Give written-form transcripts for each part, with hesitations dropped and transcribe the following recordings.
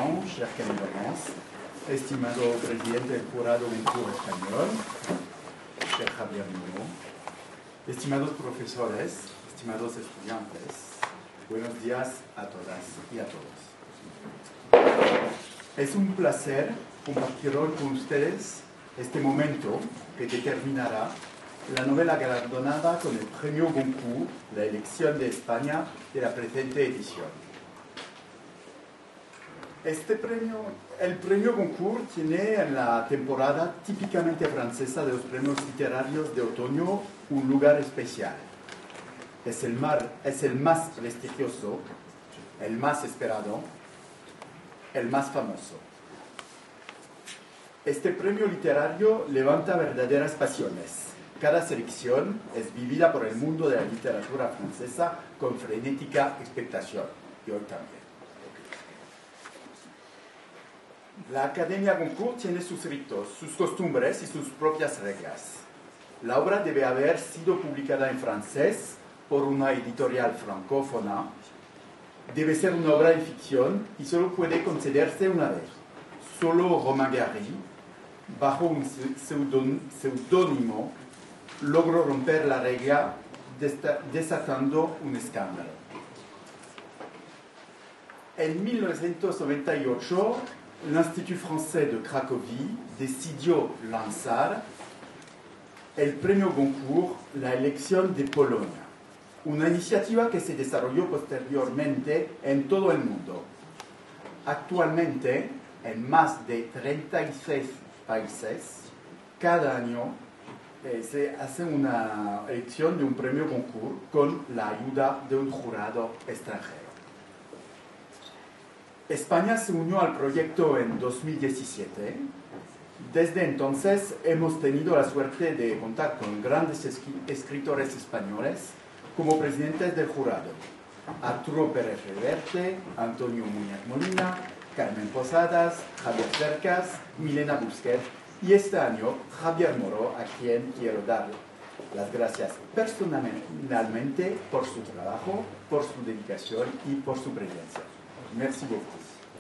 Président, cher Camille Laurence, estimado presidente del jurado Goncourt español, cher Javier Moro, estimados profesores, estimados estudiantes, buenos días a todas y a todos. Es un placer compartir hoy con ustedes este momento que determinará la novela galardonada con el premio Goncourt, la elección de España de la presente edición. El premio Goncourt tiene en la temporada típicamente francesa de los premios literarios de otoño un lugar especial. Es el más prestigioso, el más esperado, el más famoso. Este premio literario levanta verdaderas pasiones. Cada selección es vivida por el mundo de la literatura francesa con frenética expectación, y hoy también. La Academia Goncourt tiene sus ritos, sus costumbres y sus propias reglas. La obra debe haber sido publicada en francés por una editorial francófona, debe ser una obra de ficción y solo puede concederse una vez. Solo Romain Gary, bajo un seudónimo, logró romper la regla desatando un escándalo. En 1998, l'Institut Français de Cracovie decidió lanzar el premio Goncourt, la elección de Polonia, una iniciativa que se desarrolló posteriormente en todo el mundo. Actualmente, en más de 36 países, cada año se hace una elección de un premio Goncourt con la ayuda de un jurado extranjero. España se unió al proyecto en 2017. Desde entonces hemos tenido la suerte de contar con grandes escritores españoles como presidentes del jurado. Arturo Pérez Reverte, Antonio Muñoz Molina, Carmen Posadas, Javier Cercas, Milena Busquets y este año Javier Moro, a quien quiero dar las gracias personalmente por su trabajo, por su dedicación y por su presencia. Merci beaucoup.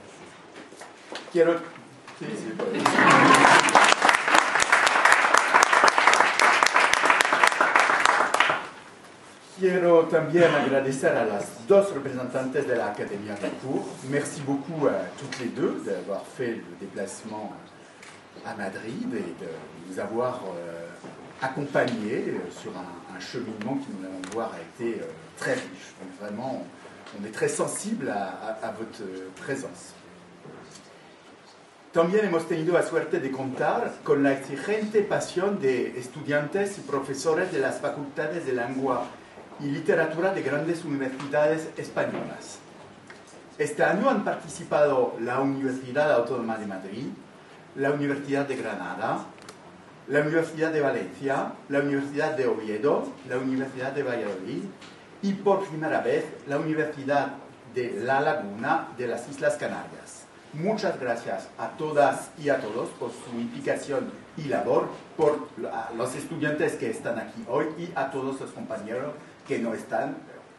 Quiero también agradecer a las dos representantes de la Academia Goncourt. Merci beaucoup à toutes les deux d'avoir fait le déplacement à Madrid et de nous avoir accompagnés sur un cheminement qui, nous allons voir, a été très riche. Donc vraiment, on est très sensible à votre présence. También hemos tenido la suerte de contar con la exigente pasión de estudiantes y profesores de las facultades de lengua y literatura de grandes universidades españolas. Este año han participado la Universidad Autónoma de Madrid, la Universidad de Granada, la Universidad de Valencia, la Universidad de Oviedo, la Universidad de Valladolid y por primera vez la Universidad de La Laguna de las Islas Canarias. Muchas gracias a todas y a todos por su implicación y labor, por los estudiantes que están aquí hoy y a todos los compañeros que no están.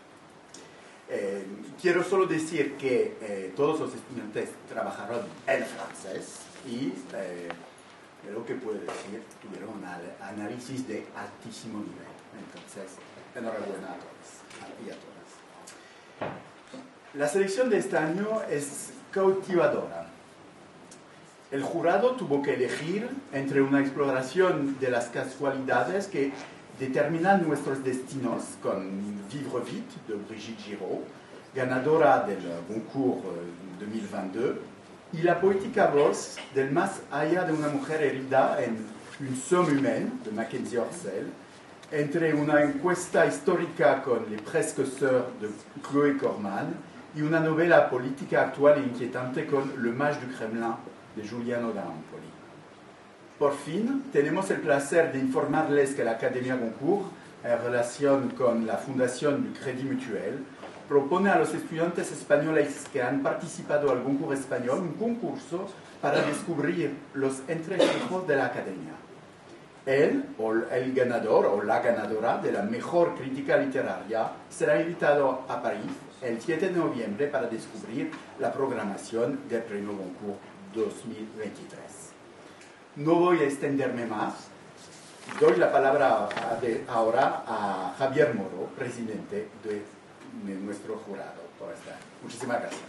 Quiero solo decir que todos los estudiantes trabajaron en francés y lo que puedo decir, tuvieron un análisis de altísimo nivel. Entonces, enhorabuena a todos y a todas. La selección de este año es cautivadora. El jurado tuvo que elegir entre una exploración de las casualidades que determinan nuestros destinos con Vivre Vite de Brigitte Giraud, ganadora del Goncourt 2022, y la poética voz del más allá de una mujer herida en Une somme humaine de Mackenzie Orsel, entre una encuesta histórica con Les Presque Sœurs de Chloé Corman y una novela política actual e inquietante con Le Mage du Kremlin de Giuliano da Empoli. Por fin, tenemos el placer de informarles que la Academia Goncourt, en relación con la Fundación du Crédit Mutuel, propone a los estudiantes españoles que han participado al Goncourt español un concurso para descubrir los entresijos de la Academia. Él, o el ganador o la ganadora de la mejor crítica literaria, será invitado a París el 7 de noviembre para descubrir la programación del Premio Goncourt 2023. No voy a extenderme más. Doy la palabra ahora a Javier Moro, presidente de nuestro jurado. Muchísimas gracias.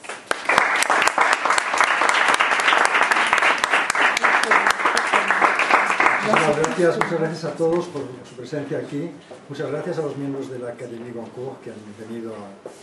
Muchas gracias a todos por su presencia aquí. Muchas gracias a los miembros de la Académie Goncourt que han venido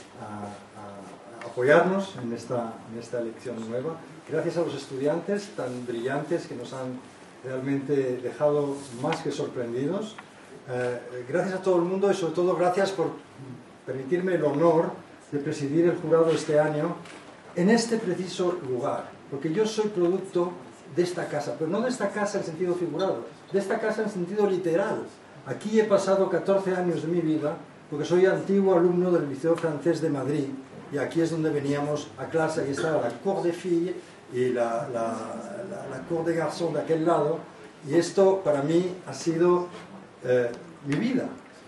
a apoyarnos en esta lección nueva. Gracias a los estudiantes tan brillantes que nos han realmente dejado más que sorprendidos. Gracias a todo el mundo y sobre todo gracias por permitirme el honor de presidir el jurado este año en este preciso lugar, porque yo soy producto de esta casa, pero no de esta casa en sentido figurado, de esta casa en sentido literal. Aquí he pasado 14 años de mi vida, porque soy antiguo alumno del Liceo Francés de Madrid, y aquí es donde veníamos a clase. Aquí estaba la Cour des Filles y la Cour des Garçons de aquel lado, y esto para mí ha sido mi vida,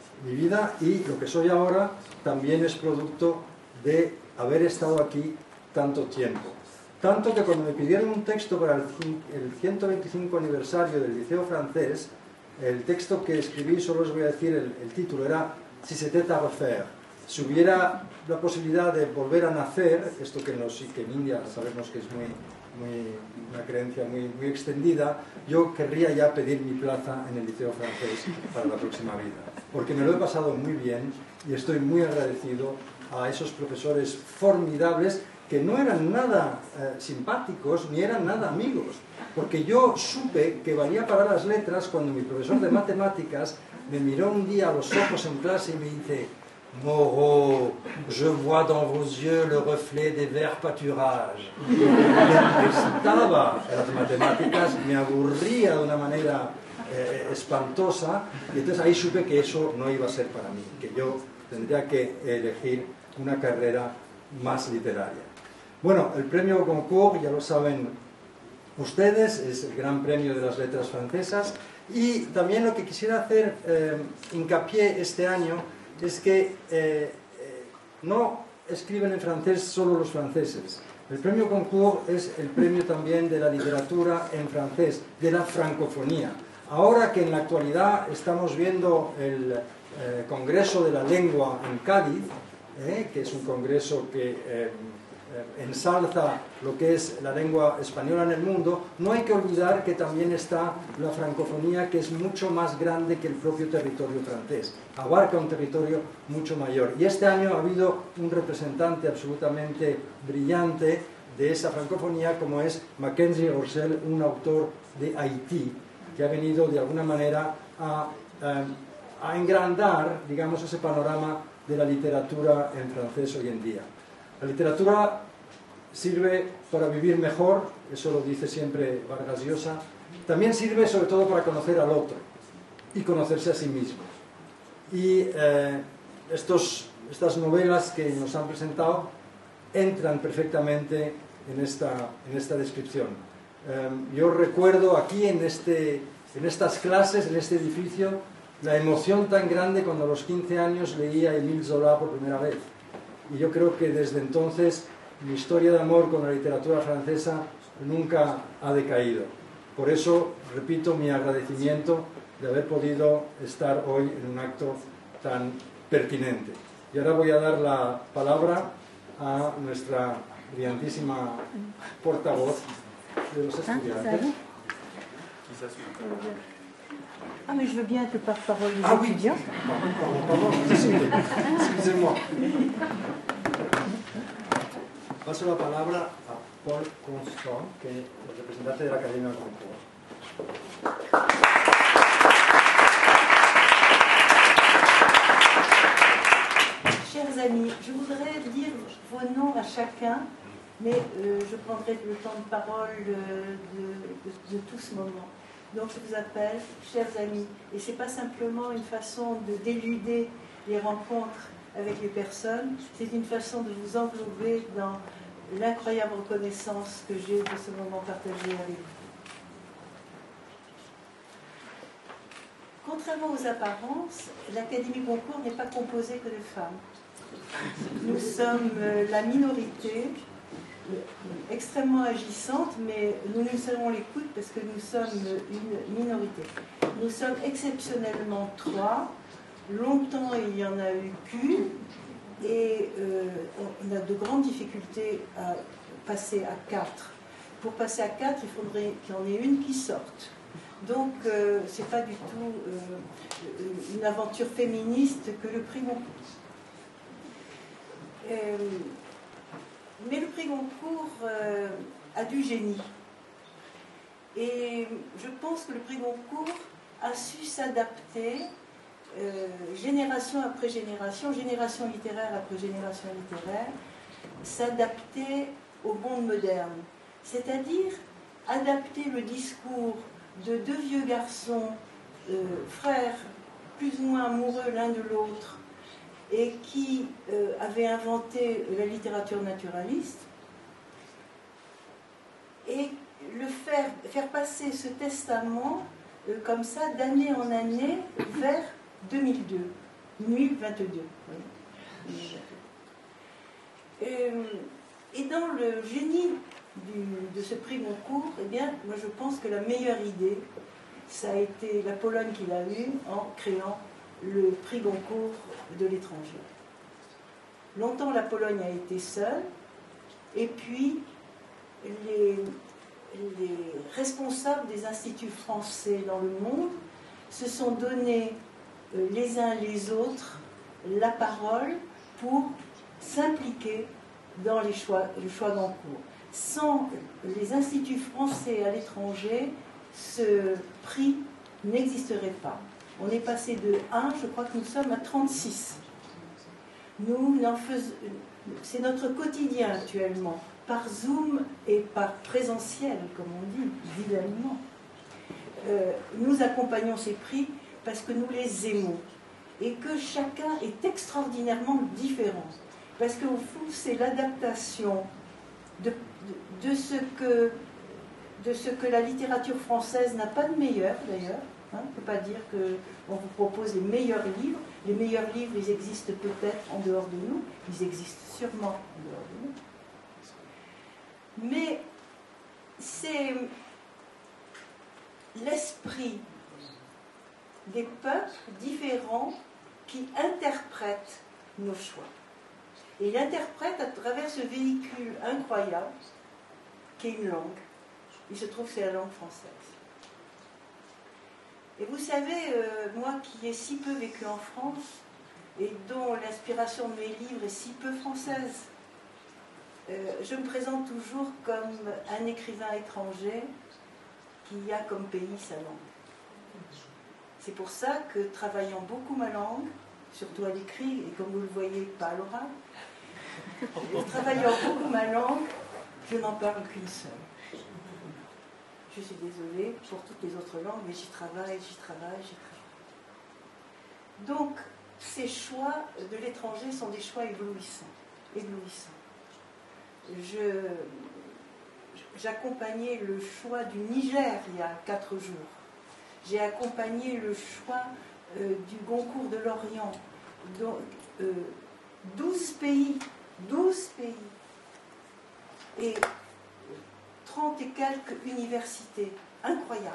y lo que soy ahora también es producto de haber estado aquí tanto tiempo. Tanto que cuando me pidieron un texto para el 125 aniversario del Liceo Francés, el texto que escribí, solo os voy a decir el título, era Si c'était à refaire. Si hubiera la posibilidad de volver a nacer, esto que en India sabemos que es una creencia muy extendida, yo querría ya pedir mi plaza en el Liceo Francés para la próxima vida, porque me lo he pasado muy bien y estoy muy agradecido a esos profesores formidables que no eran nada simpáticos ni eran nada amigos, porque yo supe que valía para las letras cuando mi profesor de matemáticas me miró un día a los ojos en clase y me dice: Moreau, je vois dans vos yeux le reflet des verts pâturages. Me estaba en las matemáticas, me aburría de una manera espantosa, y entonces ahí supe que eso no iba a ser para mí, que yo tendría que elegir una carrera más literaria. Bueno, el premio Goncourt, ya lo saben ustedes, es el gran premio de las letras francesas, y también lo que quisiera hacer hincapié este año es que no escriben en francés solo los franceses. El premio Goncourt es el premio también de la literatura en francés, de la francofonía. Ahora que en la actualidad estamos viendo el Congreso de la Lengua en Cádiz, que es un congreso que ensalza lo que es la lengua española en el mundo, no hay que olvidar que también está la francofonía, que es mucho más grande que el propio territorio francés, abarca un territorio mucho mayor. Y este año ha habido un representante absolutamente brillante de esa francofonía, como es Mackenzie Rossell, un autor de Haití, que ha venido de alguna manera a engrandar, digamos, ese panorama de la literatura en francés hoy en día. La literatura sirve para vivir mejor, eso lo dice siempre Vargas Llosa. También sirve sobre todo para conocer al otro y conocerse a sí mismo. Y estas novelas que nos han presentado entran perfectamente en esta descripción. Yo recuerdo aquí en estas clases, en este edificio, la emoción tan grande cuando a los 15 años leía a Émile Zola por primera vez. Y yo creo que desde entonces mi historia de amor con la literatura francesa nunca ha decaído. Por eso, repito, mi agradecimiento de haber podido estar hoy en un acto tan pertinente. Y ahora voy a dar la palabra a nuestra brillantísima portavoz de los estudiantes. Ah, mais je veux bien être le porte-parole des étudiants. Pardon, excusez-moi. Paso la palabra a Paul Constant, que es el representante de la Academia Goncourt. Chers amis, je voudrais dire vos noms à chacun, mais je prendrai le temps de parole de tout ce moment. Donc je vous appelle, chers amis, et ce n'est pas simplement une façon de d'éluder les rencontres avec les personnes, c'est une façon de vous englober dans l'incroyable reconnaissance que j'ai de ce moment partagé avec vous. Contrairement aux apparences, l'Académie Goncourt n'est pas composée que de femmes. Nous sommes la minorité, extrêmement agissante, mais nous nous serrons les coudes parce que nous sommes une minorité. Nous sommes exceptionnellement 3. Longtemps, il y en a eu qu'une, et on a de grandes difficultés à passer à 4. Pour passer à 4, il faudrait qu'il y en ait une qui sorte. Donc, ce n'est pas du tout une aventure féministe que le prix Goncourt. Mais le prix Goncourt a du génie. Et je pense que le prix Goncourt a su s'adapter génération après génération, génération littéraire après génération littéraire, s'adapter au monde moderne. C'est-à-dire adapter le discours de deux vieux garçons, frères plus ou moins amoureux l'un de l'autre, et qui avaient inventé la littérature naturaliste, et faire passer ce testament comme ça d'année en année vers 2002, 2022. Et dans le génie de ce prix Goncourt, eh bien, moi je pense que la meilleure idée, ça a été la Pologne qui l'a eu en créant le prix Goncourt de l'étranger. Longtemps, la Pologne a été seule, et puis les responsables des instituts français dans le monde se sont donnés les uns les autres la parole pour s'impliquer dans le choix Goncourt. Sans les instituts français à l'étranger, ce prix n'existerait pas. On est passé de 1, je crois que nous sommes à 36. C'est notre quotidien actuellement, par Zoom et par présentiel, comme on dit, visuellement. Nous accompagnons ces prix parce que nous les aimons et que chacun est extraordinairement différent. Parce qu'au fond, c'est l'adaptation de ce que la littérature française n'a pas de meilleur, d'ailleurs. On ne peut pas dire qu'on vous propose les meilleurs livres. Les meilleurs livres, ils existent peut-être en dehors de nous. Ils existent sûrement en dehors de nous. Mais c'est l'esprit des peuples différents qui interprètent nos choix. Et il interprète à travers ce véhicule incroyable qui est une langue. Il se trouve que c'est la langue française. Et vous savez, moi qui ai si peu vécu en France et dont l'inspiration de mes livres est si peu française, je me présente toujours comme un écrivain étranger qui a comme pays sa langue. C'est pour ça que, travaillant beaucoup ma langue, surtout à l'écrit, et comme vous le voyez, pas à l'oral, travaillant beaucoup ma langue, je n'en parle qu'une seule. Je suis désolée pour toutes les autres langues, mais j'y travaille. Donc, ces choix de l'étranger sont des choix éblouissants. J'accompagnais le choix du Niger il y a 4 jours. J'ai accompagné le choix du Goncourt de Lorient. Donc, 12 pays. Et 30 et quelques universités. Incroyable.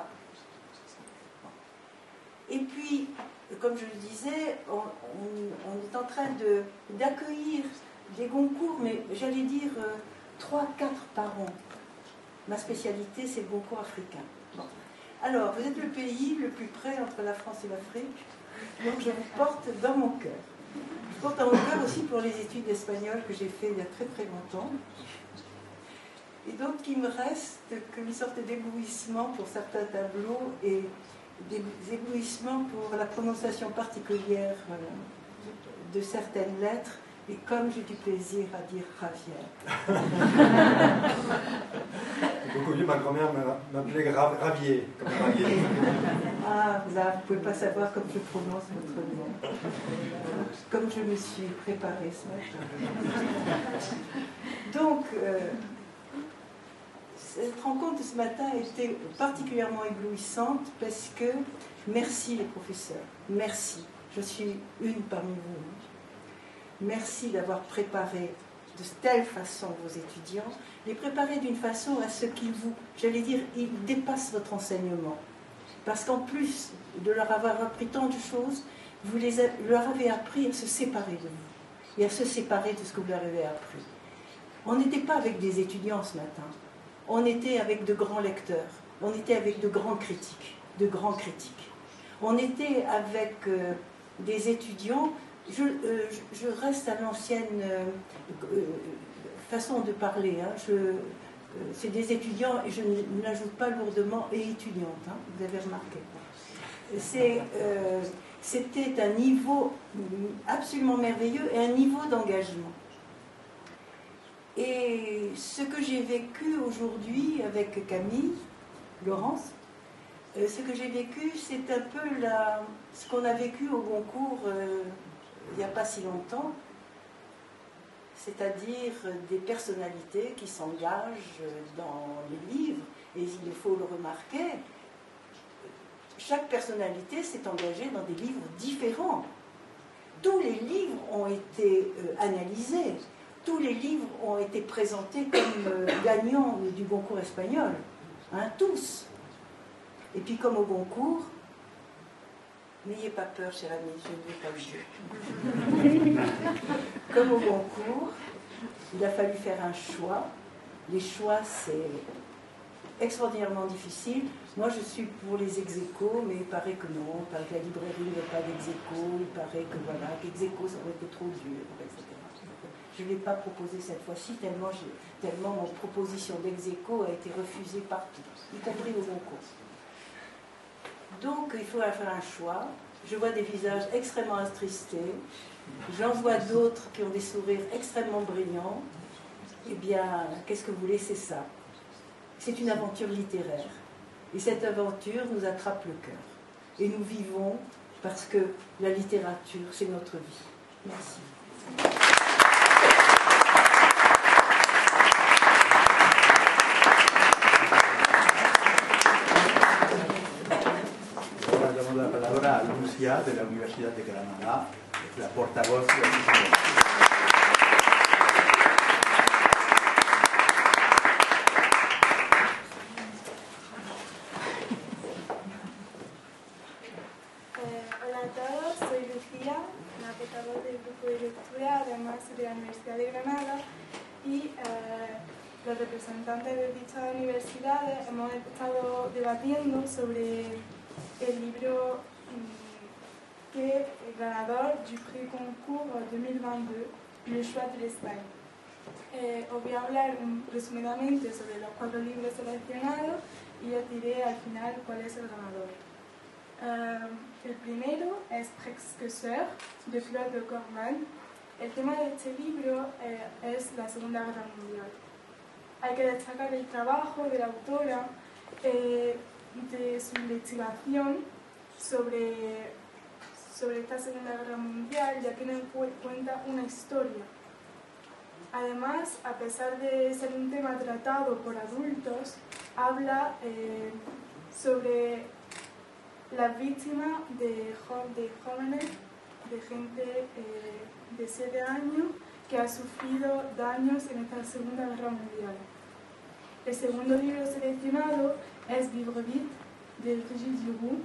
Et puis, comme je le disais, on est en train d'accueillir des Goncourt, mais j'allais dire 3-4 par an. Ma spécialité, c'est le Goncourt africain. Bon. Alors, vous êtes le pays le plus près entre la France et l'Afrique, donc je vous porte dans mon cœur. Je porte dans mon cœur aussi pour les études d'espagnol que j'ai fait il y a très très longtemps. Et donc, il me reste qu'une sorte d'éblouissement pour certains tableaux et des éblouissements pour la prononciation particulière de certaines lettres. Et comme j'ai du plaisir à dire Ravière. Beaucoup mieux, ma grand-mère m'appelait Ravier, comme Ravier. Ah, là, vous ne pouvez pas savoir comme je prononce votre nom. Comme je me suis préparée ce matin. Donc, cette rencontre de ce matin a été particulièrement éblouissante parce que, merci les professeurs, merci, je suis une parmi vous. merci d'avoir préparé de telle façon vos étudiants, les préparer d'une façon à ce qu'ils vous, j'allais dire, ils dépassent votre enseignement. Parce qu'en plus de leur avoir appris tant de choses, vous leur avez appris à se séparer de vous et à se séparer de ce que vous leur avez appris. On n'était pas avec des étudiants ce matin, on était avec de grands lecteurs, on était avec de grands critiques, On était avec des étudiants, je reste à l'ancienne façon de parler, hein. C'est des étudiants, et je n'ajoute pas lourdement, et étudiantes, hein, vous avez remarqué. C'était un niveau absolument merveilleux et un niveau d'engagement. Et ce que j'ai vécu aujourd'hui avec Camille, Laurence, ce que j'ai vécu, c'est un peu ce qu'on a vécu au Goncourt il n'y a pas si longtemps, c'est-à-dire des personnalités qui s'engagent dans les livres, et il faut le remarquer, chaque personnalité s'est engagée dans des livres différents. Tous les livres ont été analysés, tous les livres ont été présentés comme gagnants du Goncourt espagnol, hein, tous. Et puis comme au Goncourt, n'ayez pas peur, cher ami, je ne vais pas le dire. Comme au Goncourt, il a fallu faire un choix. Les choix, c'est extraordinairement difficile. Moi, je suis pour les ex-aequo, mais il paraît que non. Il paraît que la librairie ne veut pas d'ex-aequo. Il paraît que voilà, qu'ex-aequo, ça aurait été trop dur, etc. Je ne l'ai pas proposé cette fois-ci, tellement mon proposition d'ex-aequo a été refusée partout, y compris au Goncourt. Donc, il faut faire un choix. Je vois des visages extrêmement attristés. J'en vois d'autres qui ont des sourires extrêmement brillants. Eh bien, qu'est-ce que vous voulez, c'est ça. C'est une aventure littéraire. Et cette aventure nous attrape le cœur. Et nous vivons parce que la littérature, c'est notre vie. Merci. Ahora damos la palabra a Lucia de la Universidad de Granada, la portavoz de la Hola a todos, soy Lucía, la portavoz del grupo de lectura, además de la Universidad de Granada, y los representantes de dichas universidades hemos estado debatiendo sobre el libro que el ganador du Prix Goncourt 2022, Le choix de l'Espagne. Os voy a hablar resumidamente sobre los 4 libros seleccionados y os diré al final cuál es el ganador. El primero es Presque Sœur, de Claude Corman. El tema de este libro es la Segunda Guerra Mundial. Hay que destacar el trabajo de la autora, de su investigación sobre esta Segunda Guerra Mundial, ya tiene en cuenta una historia. Además, a pesar de ser un tema tratado por adultos, habla sobre las víctimas de jóvenes, de gente de 7 años que ha sufrido daños en esta Segunda Guerra Mundial. El segundo libro seleccionado es Vivre Vite, de Brigitte Diourou,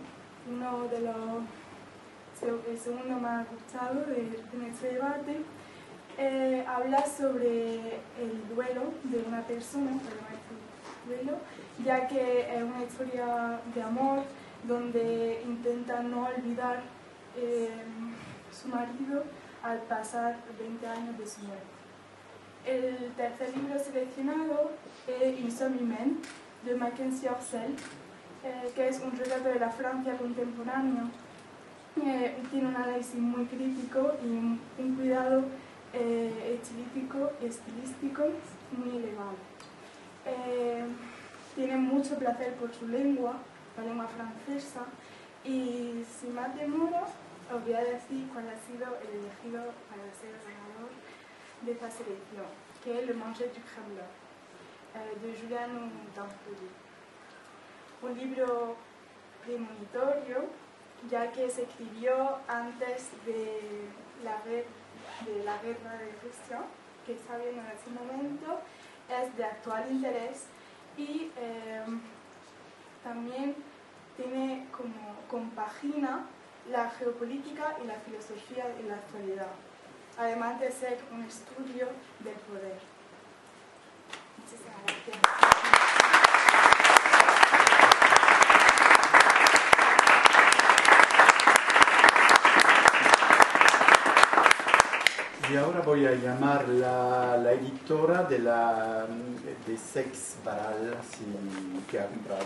el segundo más gustado en este debate. Habla sobre el duelo de una persona, duelo, ya que es una historia de amor donde intenta no olvidar su marido al pasar 20 años de su muerte. El tercer libro seleccionado es Insomnie, de Mackenzie Orsel, que es un relato de la Francia contemporánea. Tiene un análisis muy crítico y un cuidado estilístico muy elevado. Tiene mucho placer por su lengua, la lengua francesa, y sin más demora os voy a decir cuál ha sido el elegido para ser el ganador de esta selección, que es Le Manger du Kremlin, de Julian Dampoli. Un libro premonitorio, ya que se escribió antes de de la guerra de Rusia que está habiendo en este momento es de actual interés y también tiene como compagina la geopolítica y la filosofía en la actualidad, además de ser un estudio del poder. Muchísimas gracias. Y ahora voy a llamar la editora de Sex Baral, que ha comprado.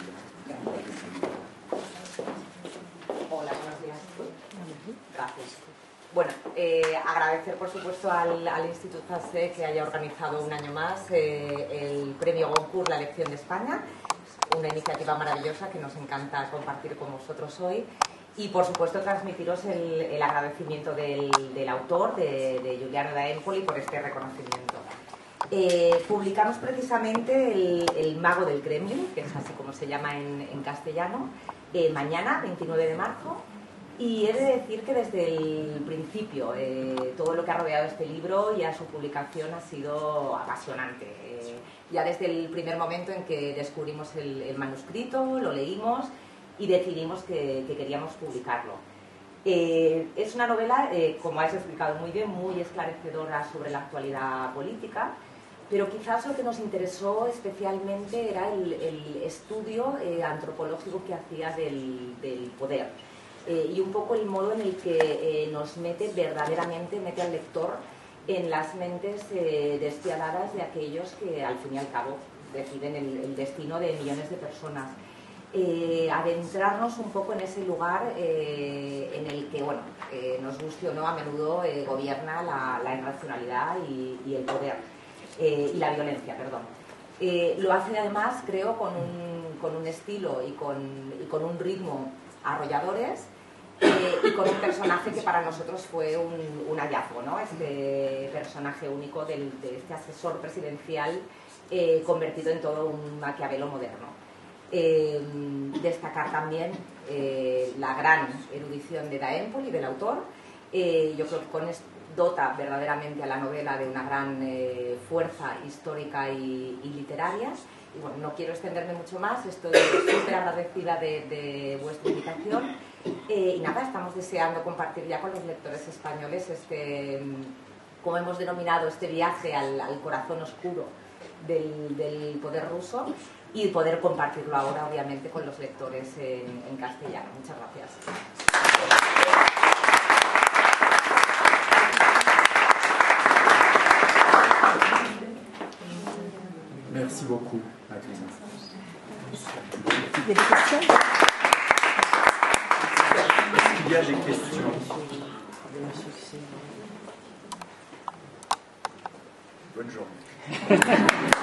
Hola, buenos días. Gracias. Bueno, agradecer por supuesto al Instituto FASE que haya organizado un año más el premio Goncourt, la elección de España. Una iniciativa maravillosa que nos encanta compartir con vosotros hoy. Y por supuesto transmitiros el agradecimiento del autor, de Giuliano da Empoli, por este reconocimiento. Publicamos precisamente el Mago del Kremlin, que es así como se llama en castellano, mañana, 29 de marzo. Y he de decir que desde el principio todo lo que ha rodeado este libro y a su publicación ha sido apasionante. Ya desde el primer momento en que descubrimos el manuscrito, lo leímos y decidimos que queríamos publicarlo. Es una novela, como has explicado muy bien, muy esclarecedora sobre la actualidad política, pero quizás lo que nos interesó especialmente era el estudio antropológico que hacía del poder y un poco el modo en el que nos verdaderamente mete al lector en las mentes despiadadas de aquellos que al fin y al cabo deciden el destino de millones de personas. Adentrarnos un poco en ese lugar en el que, bueno, nos guste o no, a menudo gobierna la irracionalidad y el poder, y la violencia, perdón. Lo hace además, creo, con un estilo y con un ritmo arrolladores, y con un personaje que para nosotros fue un hallazgo, ¿no? Este personaje único de este asesor presidencial convertido en todo un Maquiavelo moderno. Destacar también la gran erudición de da Empoli, del autor. Yo creo que dota verdaderamente a la novela de una gran fuerza histórica y literaria. Y bueno, no quiero extenderme mucho más, estoy súper agradecida de vuestra invitación. Y nada, estamos deseando compartir ya con los lectores españoles como hemos denominado, este viaje al corazón oscuro del poder ruso, y poder compartirlo ahora, obviamente, con los lectores en castellano. Muchas gracias. Merci beaucoup, Mathilde. Il y a des questions. Bonne journée.